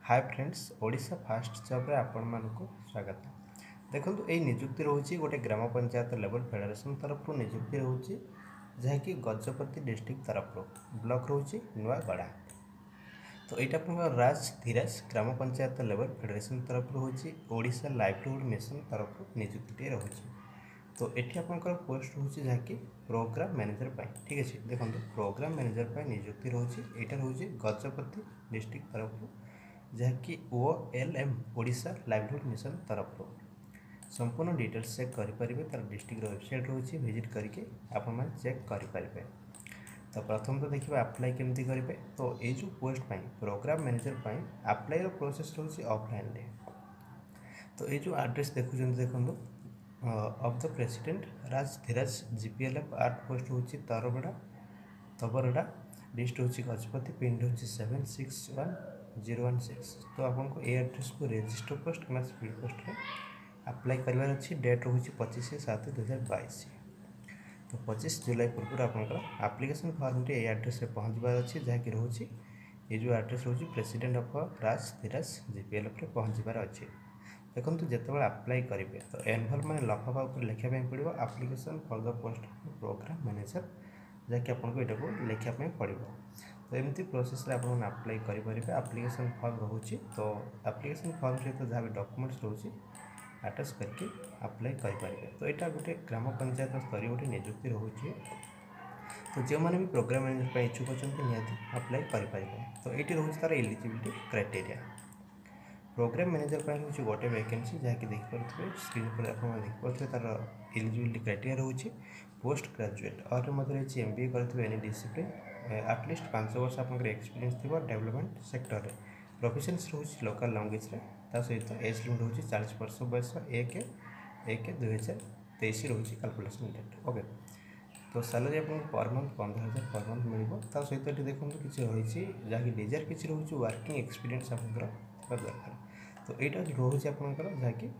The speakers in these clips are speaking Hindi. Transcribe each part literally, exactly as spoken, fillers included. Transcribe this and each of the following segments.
हाय फ्रेंड्स, ओडिशा फास्ट जॉब रे आपण मानक स्वागत। देखो ये निजुक्ति रोचे गोटे ग्राम पंचायत लेवल फेडरेशन तरफ निजुक्ति रोचे जहाँकि गजपति डिस्ट्रिक्ट तरफ ब्लॉक रोचे नुआगड़ा। तो यहाँ आप राज धीराज ग्राम पंचायत लेवल फेडरेशन तरफ रोचे ओडिशा लाइवलीहुड मिशन तरफ निजुक्ति रोचे। तो ये आपंकर पोस्ट रोचे जहाँकि प्रोग्राम मैनेजर पाई। ठीक अच्छे, देखो प्रोग्राम मैनेजर पाई निजुक्ति रोचे। यहाँ रोचे गजपति डिस्ट्रिक्ट तरफ जहाँकि O L M Odisha livelihood mission तरफ संपूर्ण डिटेल्स चेक करेंगे। तार डिस्ट्रिक्ट वेबसाइट रोचे, विजिट करके आपण चेक करेंगे। तो प्रथम तो देखिए अप्लाई केमती करेंगे। तो ये जो पोस्ट पाई प्रोग्राम मैनेजर पाई अप्लाई प्रोसेस रोचे ऑफलाइन रे। तो ये जो एड्रेस देखुं देखो of the president Raj Dhiraj GPLF at post होची तरबड़ा तबरड़ा डिस्ट्रिक्ट होची गजपति पिन होची seven six one zero one six. तो आपको ये एड्रेस को रजिस्टर पोस्ट कि स्पीड पोस्ट में अप्लाई करार अच्छी डेट रोचे पच्चीस सात दुई हजार बैश। तो पच्चीस जुलाई पूर्व आपंकर आप्लिकेसन फॉर्म टी एड्रेस पहुँचबार अच्छी जहाँकि रोचे ये जो एड्रेस रोचे president of Raj Dhiraj GPLF पहुँचबार अच्छे। देखो जिते अप्लाई करेंगे तो एनवल मैंने लफाफा उपर लिखापी पड़ो application for the post program manager जहाँकि आपको यहाँ को लिखापी पड़ो। तो एमती प्रोसेस आप अप्लाई करेंगे। आप्लिकेसन फॉर्म रोचे तो आप्लिकेसन फॉर्म सहित जहाँ भी डॉक्यूमेंट्स रोचे अटैच करके अप्लाई करेंगे। तो यहाँ गोटे ग्राम पंचायत स्तर गोटे निजुक्ति रोचे। तो जो मैंने भी प्रोग्राम मैनेजर इच्छुक अच्छा निहती अप्लाई करेंगे। तो ये रोचे तार एलिजिबिलिटी क्राइटेरिया। प्रोग्राम मैनेजर पर हूँ गोटे वैकेंसी जहाँकि देखिए स्क्रीन पर आप देखिए तार एलिजिबिलिटी क्राइटेरिया रोचे पोस्ट ग्रेजुएट और मतलब एम बी ए कर एनी डिसिप्लिन एटलिस्ट पांच वर्ष आप एक्सपीरियंस थी डेवलपमेंट सेक्टर में प्रोफेशन्स रोचे लोकल लैंग्वेज ता सहित एज लिमिट रोचे चालीस वर्ष बयस एक एक दुई हजार तेईस रोचे कैलकुलेशन डेट। ओके, तो सैलरी आपको पर मंथ पंद्रह हजार पर मंथ मिल सहित ये देखो किसी रही जहाँकि डिजायर किसी रोचे वर्किंग एक्सपीरियंस आपंकर दरकार। तो यहाँ रोचे आपंकर जहाँकि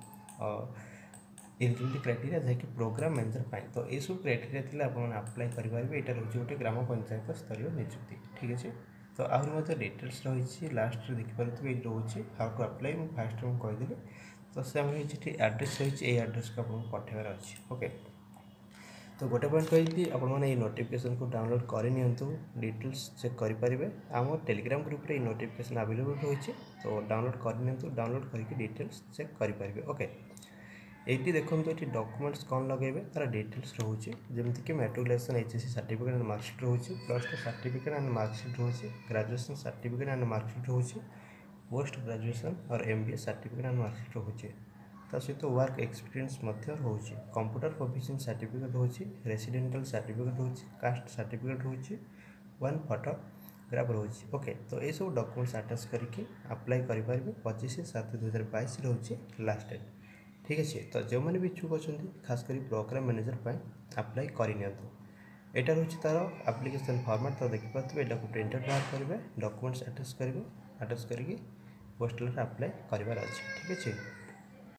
एलिजिबिलिटी क्राइटेरिया जहाँकि प्रोग्राम मैनेजर पाई। तो ये सब क्राइटेरिया थी आपने अप्लाई करेंगे। यहाँ रोचे गोटे ग्राम पंचायत स्तर निजुक्ति। ठीक अच्छे, तो आहरी डिटेल्स रही लास्ट देखिपे ये रोचे हाउ टू अप्लाई फास्ट मुझे कहीदेली। तो से ये एड्रेस रही एड्रेस को आपको पठेबार अच्छे। ओके, तो गोटे पॉइंट कही आपने नोटिफिकेशन को डाउनलोड करनी डिटेल्स चेक करेंगे। आम टेलीग्राम ग्रुप रे नोटिफिकेशन अवेलेबल रही। तो डाउनलोड करनी डाउनलोड करके डिटेल्स चेक करेंगे। ओके, ये देखो ये डॉक्यूमेंट्स कौन लगे तार डिटेल्स रोचे जमीक matriculation HSC certificate and marksheet रोचे plus two certificate and marksheet रोचे ग्रेजुएशन सर्टिफिकेट एंड मार्कशीट रोचे पोस्ट ग्रेजुएशन और एमबीए सर्टिफिकेट एंड मार्कशीट रोचे सहित वर्क एक्सपीरियंस रोचे कंप्यूटर प्रोफिशिएंसी सर्टिफिकेट रोचे रेसिडेंटल सर्टिफिकेट रोचे कास्ट सर्टिफिकेट रोचे वन फोटोग्राफ रोचे। ओके, तो ये सब डॉक्यूमेंट्स अटैच करके अप्लाई करेंगे। पच्चीस सात दुई हजार बैश रोचे लास्ट डेट। ठीक अच्छे, तो जो मैंने भी इच्छुक अच्छा खासकर प्रोग्राम मैनेजर पर अप्लाई करनी यहाँ रोचे तार आप्लिकेसन फॉर्मेट। तो देखिए यहाँ को प्रिंट आउट बाहर करेंगे डॉक्यूमेंट्स अटैच करेंगे अटैच करके पोस्टल अप्लाई करार अच्छे। ठीक अच्छे।